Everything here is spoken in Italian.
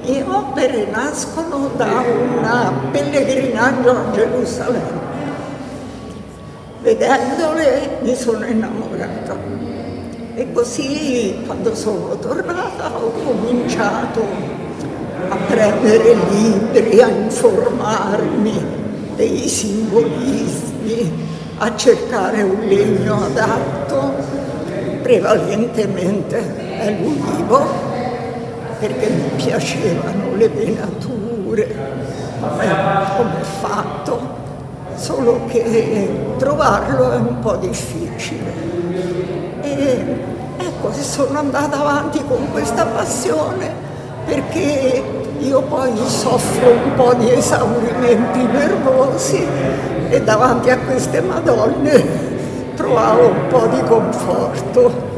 mie opere nascono da un pellegrinaggio a Gerusalemme. Vedendole mi sono innamorata e così quando sono tornata ho cominciato a prendere libri, a informarmi dei simbolismi, a cercare un legno adatto, prevalentemente è l'ulivo, perché mi piacevano le venature, come è fatto, solo che trovarlo è un po' difficile. E ecco, sono andata avanti con questa passione perché io poi soffro un po' di esaurimenti nervosi e davanti a queste Madonne trovavo un po' di conforto.